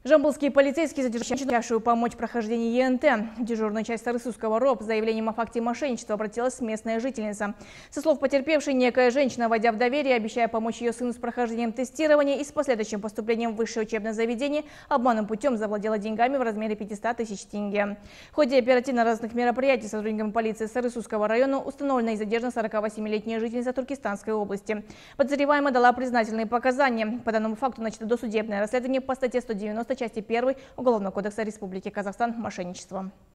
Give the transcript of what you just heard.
Жамбылские полицейские задержавшую помочь в прохождении ЕНТ. В дежурную часть Сарысусского РОП с заявлением о факте мошенничества обратилась местная жительница. Со слов потерпевшей, некая женщина, войдя в доверие, обещая помочь ее сыну с прохождением тестирования и с последующим поступлением в высшее учебное заведение, обманным путем завладела деньгами в размере 500 тысяч тенге. В ходе оперативно-розыскных мероприятий сотрудниками полиции Сарысусского района установлена и задержана 48-летняя жительница Туркестанской области. Подозреваемая дала признательные показания. По данному факту начато досудебное расследование по статье 190 части 1 Уголовного кодекса Республики Казахстан «Мошенничество».